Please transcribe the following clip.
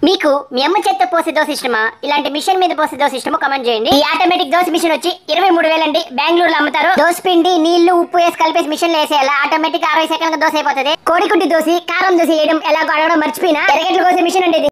మీకు మీ అమ్మ చేత్తో పోసే దోశ ఇష్టమా, ఇలాంటి మిషన్ మీద పోసే దోశ ఇష్టమో కమెంట్ చేయండి. ఈ ఆటోమేటిక్ దోశ మిషన్ వచ్చి 23,000 అండి. బెంగళూరులో అమ్ముతారు. దోశ పిండి, నీళ్లు, ఉప్పు వేసి కలిపేసి మిషన్ లో వేసేయాలి. ఆటోమేటిక్ 60 సెకండ్ల దోశ అయిపోతుంది. కోడిగుడ్డు దోశ, కారం దోశ వేయడం ఎలాగో అడగడం మర్చిపోయినా ఎరగట్లు కోసే మిషన్ అండి ఇది.